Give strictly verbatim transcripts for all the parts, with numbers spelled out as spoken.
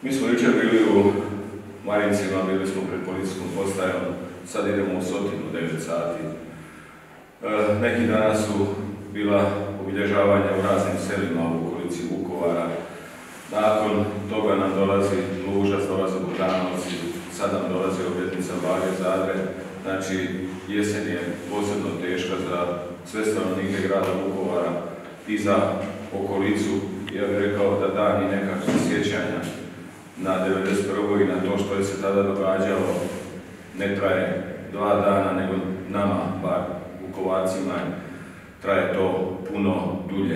Mi smo jučer bili u Marincima, bili smo pred policijskom postajom, sad idemo u Sotinu, devet sati. E, neki dana su bila obilježavanja u raznim selima u okolici Vukovara. Nakon toga nam dolazi Lužac, dolazi Budanovci, sad nam dolazi obljetnica Blage Zadre. Znači, jesen je posebno teška za sve stanovnike grada Vukovara i za okolicu. Ja bih rekao da dan i nekakve sjećanja na devedeset prvu i na to što je se tada događalo ne traje dva dana, nego nama, bar Vukovarcima, traje to puno dulje.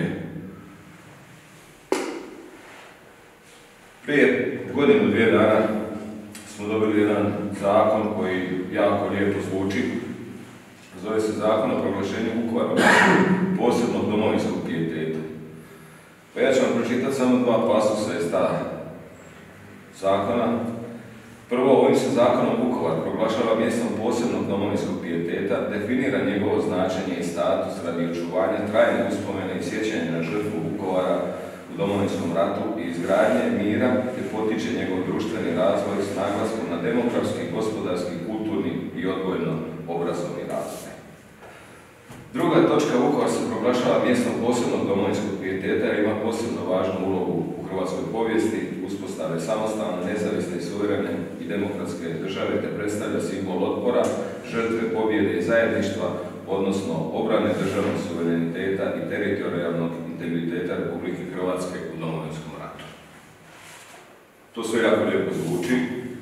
Prije godinu, dvije dana smo dobili jedan zakon koji jako lijepo zvuči. Zove se Zakon o proglašenju Vukovara posebnog domovinskog pijeteta. Pa ja ću vam pročitati samo dva pasusa iz ta zakona. Prvo, ovim se zakonom Vukovar proglašava mjestom posebnog domovinskog pijeteta, definira njegovo značenje i status radi očuvanja trajne uspomene i sjećanja na žrtvu Vukovara u Domovinskom ratu i izgradnje mira te potiče njegov društveni razvoj s naglaskom na demografski, gospodarski, kulturni i odgojno-obrazovni razvoj. Druga točka, Vukovar se proglašava mjestom posebnog domovinskog pijeteta jer ima posebno važnu ulogu u hrvatskoj povijesti, uspostave samostalne, nezavisne i suverene i demokratske države te predstavlja simbol otpora, žrtve, pobjede i zajedništva, odnosno obrane državnog suvereniteta i teritorijalnog integriteta Republike Hrvatske u Domovinskom ratu. To sve jako lijepo zvuči,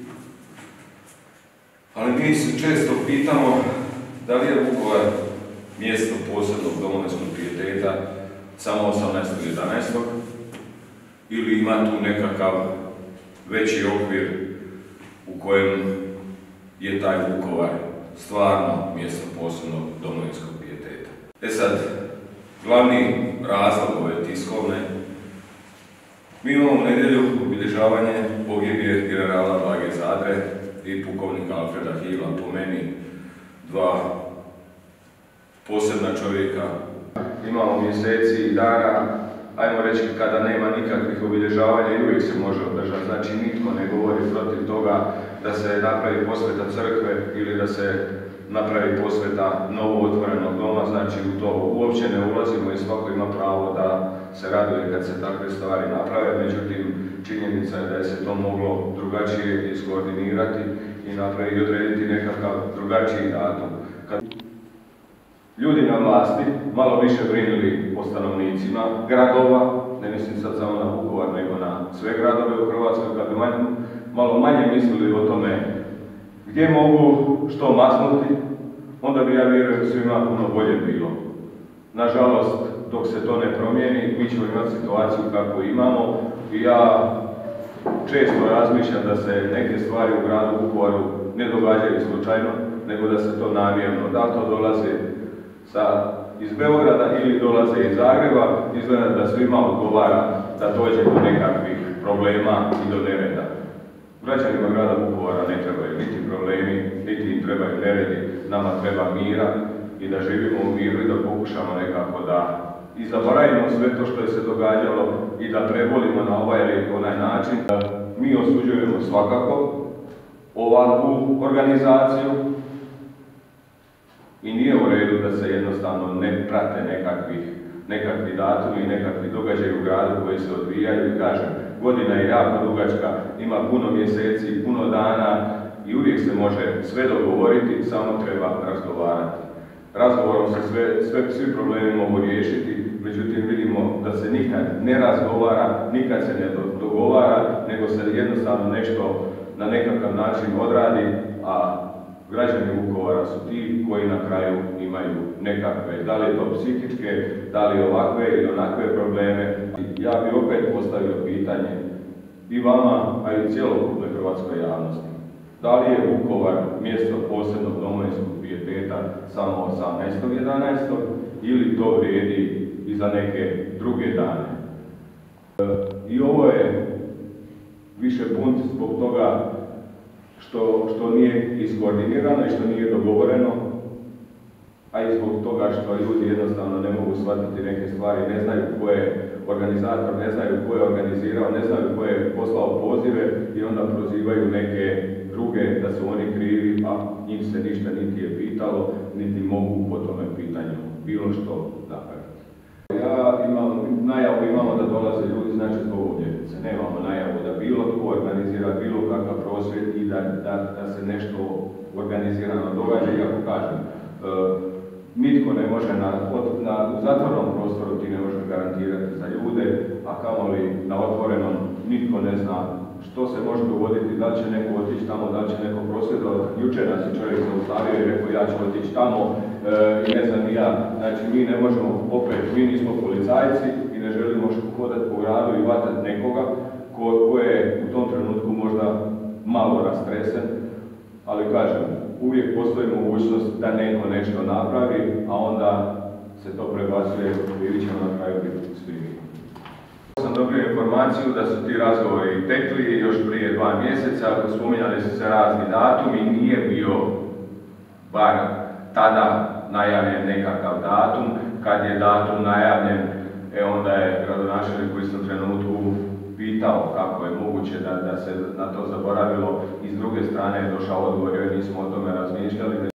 ali mi se često pitamo da li je Vukovar mjesto posebnog domovinskog pijeteta samo osamnaestog jedanaestog ili ima tu nekakav veći okvir u kojem je taj Vukovar stvarno mjesto posebnog domovinskog pijeteta. E sad, glavni razlog ove tiskovne, mi imamo u nedjelju obilježavanje pogibije generala Blage Zadre i pukovnika Alfreda Hila, po meni dva posebna čovjeka. Imamo mjeseci i dana, ajmo reći, kada nema nikakvih obilježavanja i uvijek se može održati. Znači, nitko ne govori protiv toga da se napravi posveta crkve ili da se napravi posveta novo otvorenog doma. Znači, u to uopće ne ulazimo i svako ima pravo da se raduje kad se takve stvari naprave. Međutim, činjenica je da je se to moglo drugačije iskoordinirati i napraviti i odrediti nekakav drugačiji datum. Kad ljudi na vlasti malo više brinuli o stanovnicima gradova, ne mislim sad samo na Vukovar, nego na sve gradove u Hrvatskoj, kad bi manje, malo manje mislili o tome gdje mogu što masnuti, onda bi, ja vjerujem, svima puno bolje bilo. Nažalost, dok se to ne promijeni, mi ćemo imati situaciju kako imamo i ja često razmišljam da se neke stvari u gradu Vukovaru ne događaju slučajno, nego da se to namjerno, da to dolaze sa, iz Beograda ili dolaze iz Zagreba, izgleda da svima odgovara da dođe do nekakvih problema i do nereda. Građanima grada Vukovara ne trebaju niti problemi, niti im trebaju neredi, nama treba mira i da živimo u miru i da pokušamo nekako da i zaboravimo sve to što je se događalo i da prebolimo na ovaj ili onaj način. Mi osuđujemo svakako ovakvu organizaciju i nije u redu da se jednostavno ne prate nekakvih, nekakvi datumi i nekakvi događaji u gradu koji se odvijaju i kažem, godina je jako dugačka, ima puno mjeseci, puno dana i uvijek se može sve dogovoriti, samo treba razgovarati. Razgovorom se sve, sve, svi problemi mogu riješiti, međutim vidimo da se nikad ne razgovara, nikad se ne dogovara, nego se jednostavno nešto na nekakav način odradi, a građani Vukovara su ti koji na kraju imaju nekakve, da li je to psihičke, da li ovakve ili onakve probleme. Ja bih opet postavio pitanje i vama, a i cjelokupnoj hrvatskoj javnosti. Da li je Vukovar mjesto posebnog domovinskog pijeteta samo osamnaestog jedanaestog ili to vrijedi i za neke druge dane? I ovo je više bunt zbog toga Što, što nije iskoordinirano i što nije dogovoreno, a i zbog toga što ljudi jednostavno ne mogu shvatiti neke stvari, ne znaju ko je organizator, ne znaju ko je organizirao, ne znaju ko je poslao pozive i onda prozivaju neke druge da su oni krivi, a njih se ništa niti je pitalo, niti mogu po tome pitanju bilo što napraviti. Ja imam, najavu imamo da dolaze ljudi, znači zbog obljetnice. Nemamo najavu da bilo tko organizira bilo kakav prosvjed i da, da, da se nešto organizirano događa. I ako kažem, e, nitko ne može na, na u zatvornom prostoru ti ne može garantirati za ljude, a kamoli na otvorenom nitko ne zna što se može dogoditi, da li će neko otići tamo, da li će neko prosvjedovati. Jučer nas je čovjek zaustavio i rekao ja ću otići tamo e, i ne znam ni ja. Znači mi ne možemo, opet, mi nismo policajci i ne želimo hodati po gradu i vatati nekoga ko, ko je u tom trenutku možda malo rastresen, ali kažem, uvijek postoji mogućnost da neko nešto napravi, a onda se to prebacuje i vi ćemo na kraju biti svi. Sam dobio informaciju da su ti razgovori tekli još prije dva mjeseca, spominjali su se razni datumi, nije bio bar tada najavljen nekakav datum. Kad je datum najavljen, e onda je gradonačelnik u istom trenutku pitao kako je moguće da, da se na to zaboravilo i s druge strane je došao odgovor jer nismo o tome razmišljali.